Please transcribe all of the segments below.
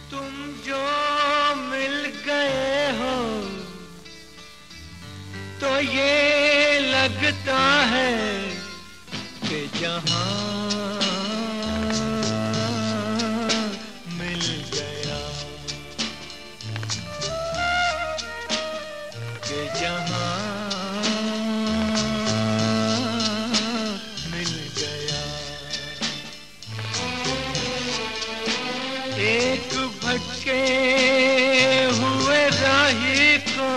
तुम जो मिल गए हो तो ये लगता है कि जहां मिल गया, कि जहां मिल गया। एक भटके हुए राही को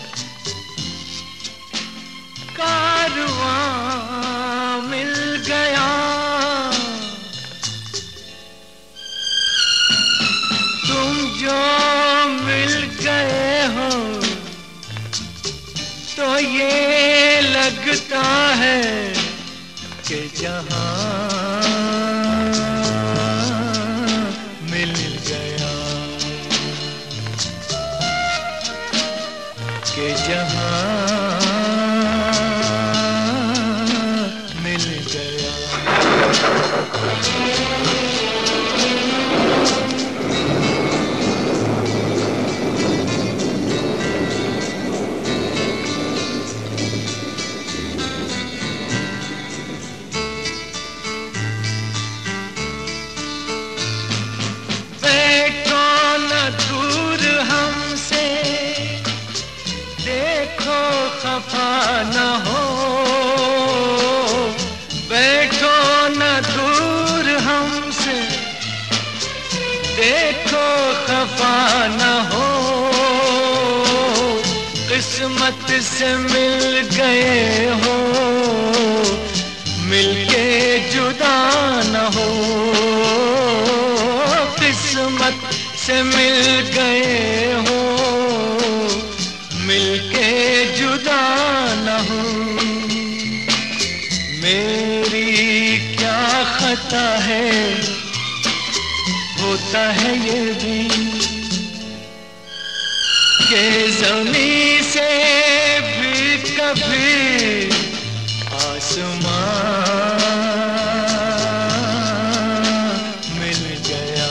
कारवां मिल गया। तुम जो मिल गए हो तो ये लगता है कि जहां मिल गया, कि जहां मिल गया। बैठो न दूर हमसे, देखो खफा न हो। बैठो न दूर हमसे, देखो खफा न हो। किस्मत से मिल गए हो, मिलके जुदा न हो। किस्मत से मिल गए हो, मिलके जुदा न हो। मेरी क्या खता है, होता है ये भी कि ज़मीं से भी कभी आसमां मिल गया,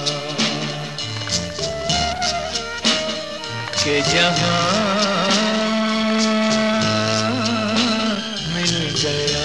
कि जहां मिल गया।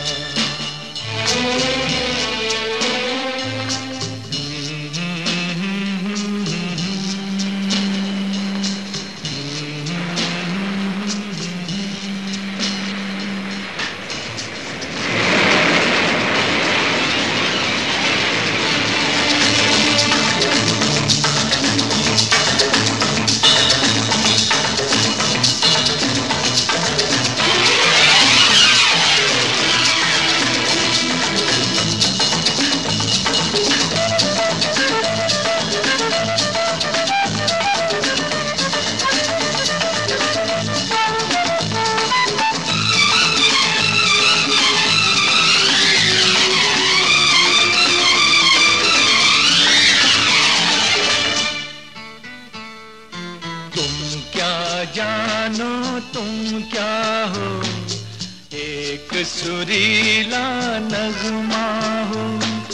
जानो तुम क्या हो, एक सुरीला नगमा हो।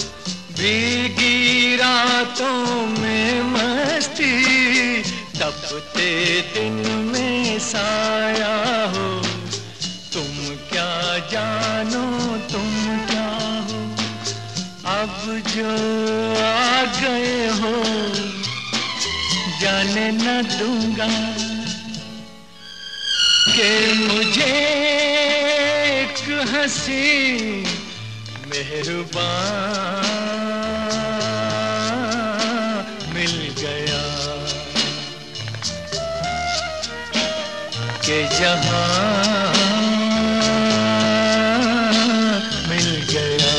भीगी रातों में मस्ती, तपते दिन में साया हो। तुम क्या जानो तुम क्या हो, अब जो आ गए हो जाने न दूंगा कि मुझे एक हंसी मेहरबान मिल गया, कि जहां मिल गया।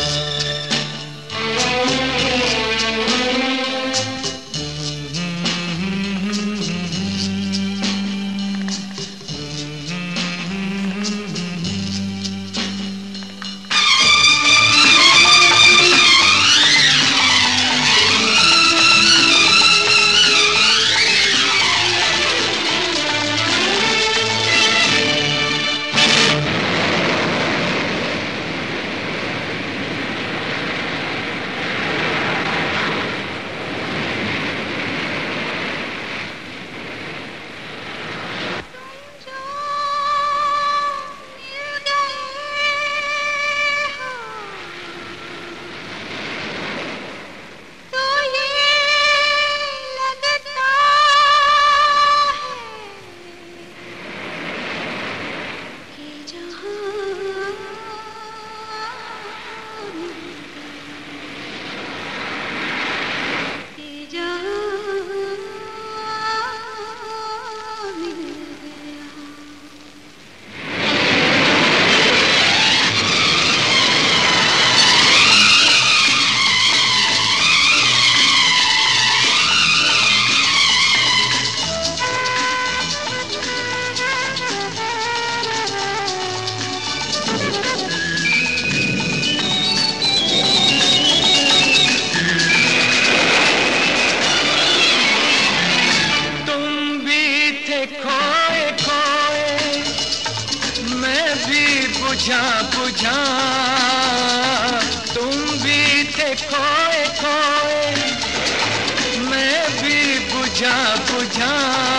बुझा बुझा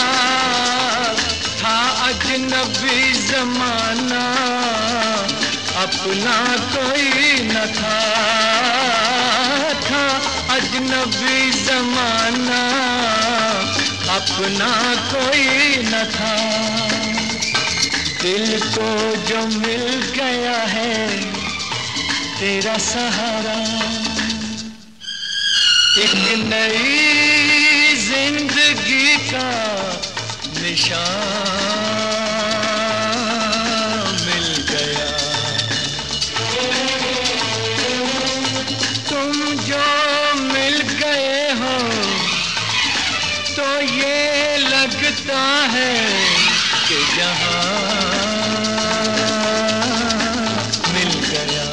था अजनबी जमाना, अपना कोई न था, था अजनबी जमाना, अपना कोई न था। दिल को जो मिल गया है तेरा सहारा, एक नई जिंदगी का निशान मिल गया। तुम जो मिल गए हो तो ये लगता है कि जहां मिल गया।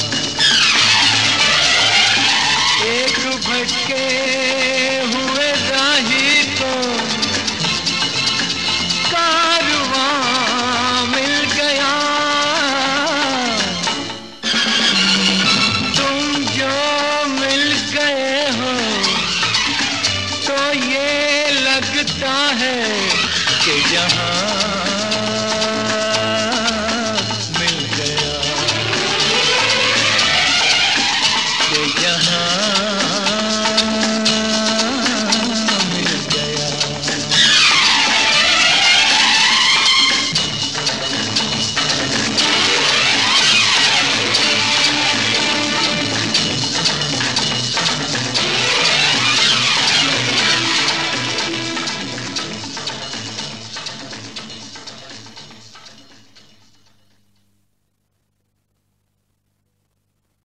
एक भटके हुए राही को कारवां मिल गया। तुम जो मिल गए हो तो ये लगता है कि जहां